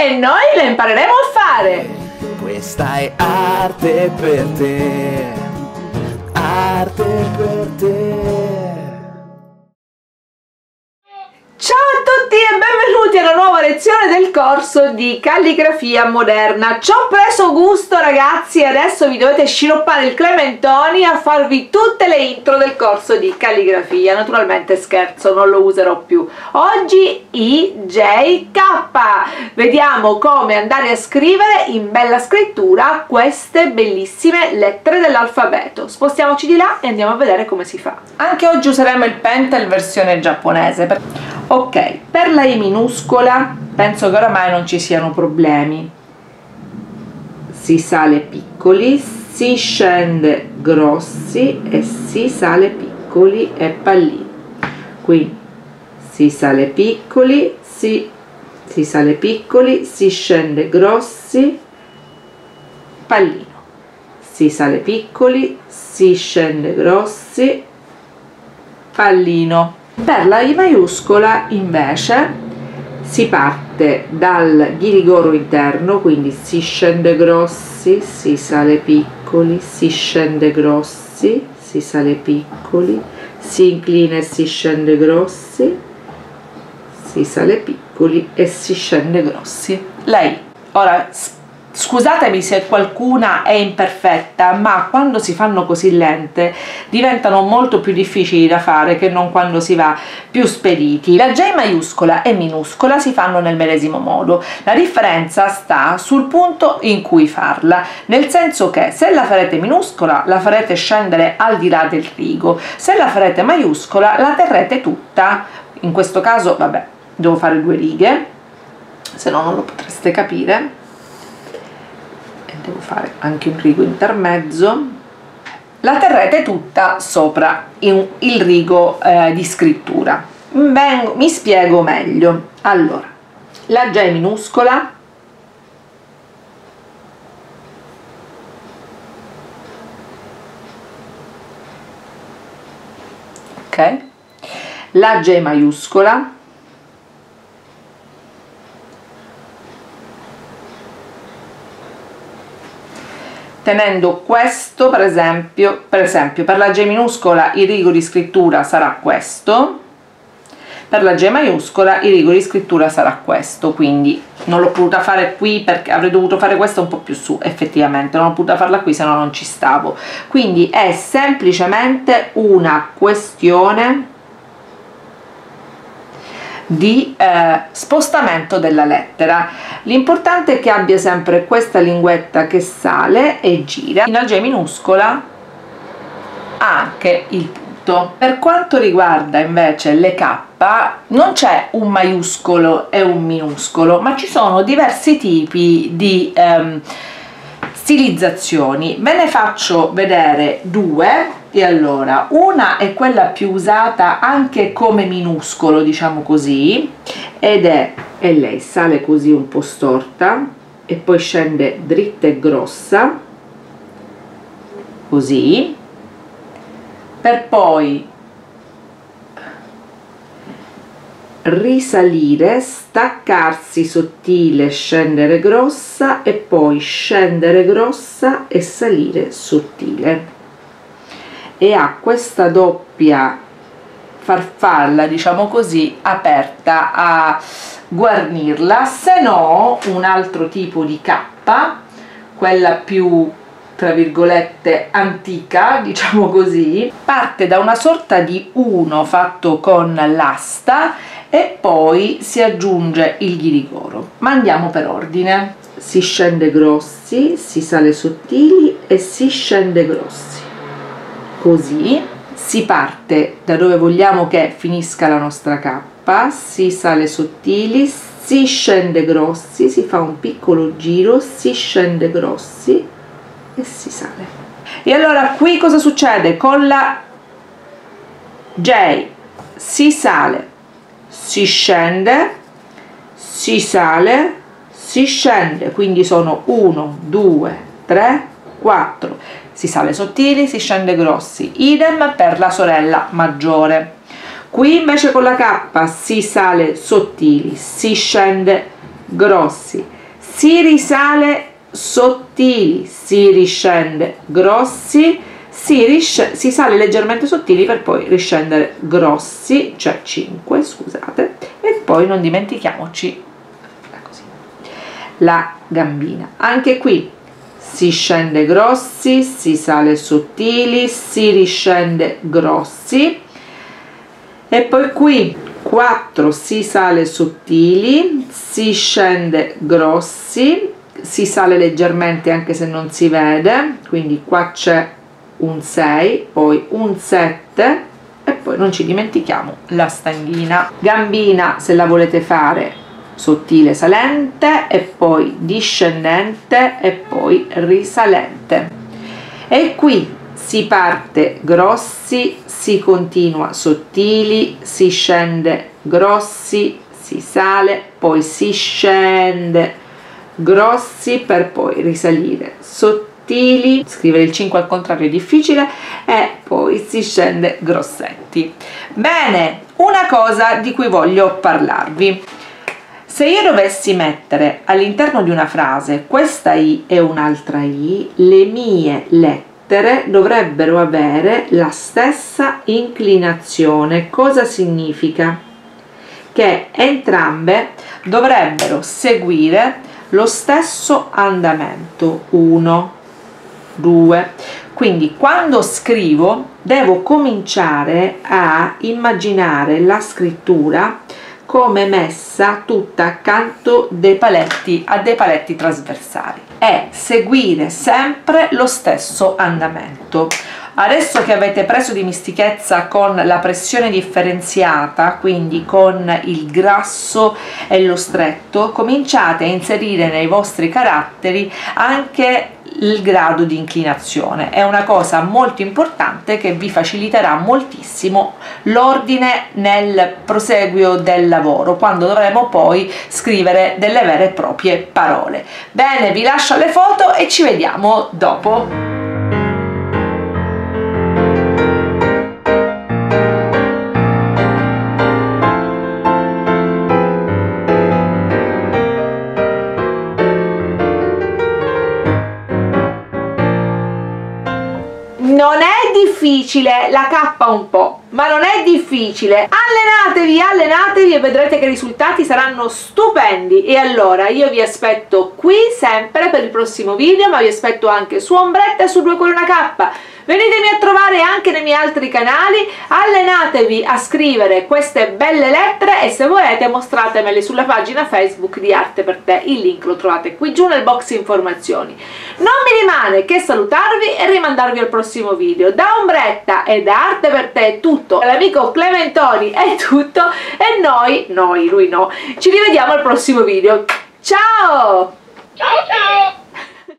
e noi le impareremo a fare. Questa è arte per te, arte per te. Ciao a tutti e benvenuti alla nuova lezione del corso di calligrafia moderna. Ci ho preso gusto, ragazzi, e adesso vi dovete sciroppare il Clementoni a farvi tutte le intro del corso di calligrafia. Naturalmente scherzo, non lo userò più. Oggi IJK. Vediamo come andare a scrivere in bella scrittura queste bellissime lettere dell'alfabeto. Spostiamoci di là e andiamo a vedere come si fa. Anche oggi useremo il Pentel versione giapponese. Ok, per la I minuscola penso che oramai non ci siano problemi. Si sale piccoli, si scende grossi e si sale piccoli e pallini. Quindi si sale piccoli, si sale piccoli, si scende grossi, pallino. Si sale piccoli, si scende grossi, pallino. Per la I maiuscola invece si parte dal ghirigoro interno, quindi si scende grossi, si sale piccoli, si scende grossi, si sale piccoli, si inclina e si scende grossi, si sale piccoli e si scende grossi. Lei, ora scusatemi se qualcuna è imperfetta, ma quando si fanno così lente diventano molto più difficili da fare che non quando si va più spediti. La J maiuscola e minuscola si fanno nel medesimo modo, la differenza sta sul punto in cui farla, nel senso che se la farete minuscola la farete scendere al di là del rigo, se la farete maiuscola la terrete tutta. In questo caso, vabbè, devo fare 2 righe, se no non lo potreste capire. Devo fare anche un rigo intermezzo, la terrete tutta sopra il rigo di scrittura. Mi spiego meglio. Allora, la J minuscola, ok, la J maiuscola, tenendo questo per esempio per la J minuscola il rigo di scrittura sarà questo, per la J maiuscola il rigo di scrittura sarà questo, quindi non l'ho potuta fare qui perché avrei dovuto fare questa un po' più su, effettivamente non ho potuta farla qui, se no non ci stavo. Quindi è semplicemente una questione di spostamento della lettera. L'importante è che abbia sempre questa linguetta che sale e gira. In J minuscola ha anche il punto. Per quanto riguarda invece le K non c'è un maiuscolo e un minuscolo, ma ci sono diversi tipi di stilizzazioni. Ve ne faccio vedere 2. E allora, una è quella più usata anche come minuscolo, diciamo così, e lei sale così un po' storta e poi scende dritta e grossa, così, per poi risalire, staccarsi sottile, scendere grossa e poi scendere grossa e salire sottile. E ha questa doppia farfalla, diciamo così, aperta a guarnirla. Se no, un altro tipo di K, quella più tra virgolette antica, diciamo così, parte da una sorta di 1 fatto con l'asta e poi si aggiunge il ghirigoro. Ma andiamo per ordine. Si scende grossi, si sale sottili e si scende grossi. Così si parte da dove vogliamo che finisca la nostra K, si sale sottili, si scende grossi, si fa un piccolo giro, si scende grossi e si sale. E allora qui cosa succede? Con la J si sale, si scende, si sale, si scende, quindi sono 1, 2, 3, 4. Si sale sottili, si scende grossi, idem per la sorella maggiore. Qui invece con la K si sale sottili, si scende grossi, si risale sottili, si riscende grossi, si sale leggermente sottili per poi riscendere grossi, cioè 5, scusate, e poi non dimentichiamoci così, la gambina. Anche qui si scende grossi, si sale sottili, si riscende grossi, e poi qui 4 si sale sottili, si scende grossi, si sale leggermente anche se non si vede, quindi qua c'è un 6, poi un 7 e poi non ci dimentichiamo la stanghina. Gambina, se la volete fare sottile salente e poi discendente e poi risalente, e qui si parte grossi, si continua sottili, si scende grossi, si sale, poi si scende grossi per poi risalire sottili, scrivere il 5 al contrario è difficile, e poi si scende grossetti. Bene, una cosa di cui voglio parlarvi: se io dovessi mettere all'interno di una frase questa I e un'altra I, le mie lettere dovrebbero avere la stessa inclinazione. Cosa significa? Che entrambe dovrebbero seguire lo stesso andamento, 1, 2. Quindi quando scrivo devo cominciare a immaginare la scrittura come messa tutta accanto dei paletti, a dei paletti trasversali, e seguire sempre lo stesso andamento. Adesso che avete preso dimestichezza con la pressione differenziata, quindi con il grasso e lo stretto, cominciate a inserire nei vostri caratteri anche il grado di inclinazione. È una cosa molto importante che vi faciliterà moltissimo l'ordine nel proseguio del lavoro, quando dovremo poi scrivere delle vere e proprie parole. Bene, vi lascio le foto e ci vediamo dopo. Non è difficile, la K un po', ma non è difficile. Allenatevi, allenatevi e vedrete che i risultati saranno stupendi. E allora io vi aspetto qui sempre per il prossimo video, ma vi aspetto anche su Ombretta e su 2 con una K. Venitemi a trovare anche nei miei altri canali, allenatevi a scrivere queste belle lettere e se volete mostratemele sulla pagina Facebook di Arte per Te, il link lo trovate qui giù nel box informazioni. Non mi rimane che salutarvi e rimandarvi al prossimo video. Da Ombretta e da Arte per Te è tutto, l'amico Clementoni è tutto e lui no, ci rivediamo al prossimo video. Ciao! Ciao ciao!